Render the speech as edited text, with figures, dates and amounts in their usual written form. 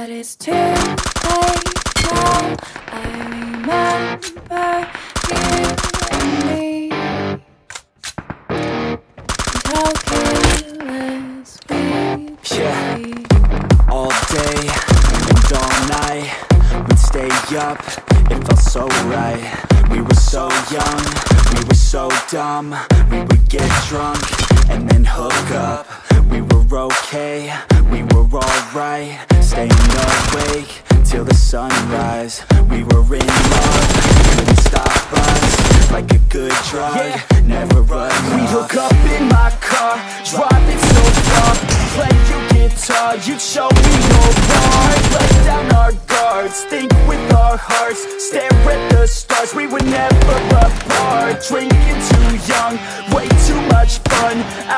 But it's too late now. I remember you and me. How careless we be. All day and all night, we'd stay up, it felt so right. We were so young, we were so dumb. We would get drunk and then hook up. We were okay, we were alright. Staying awake till the sunrise. We were in love, couldn't stop us. Like a good drug, never enough. We'd hook up in my car, driving so far. Play your guitar, you'd show me your part. Let down our guards, think with our hearts. Stare at the stars, we were never apart. Drinking too young, way too much fun.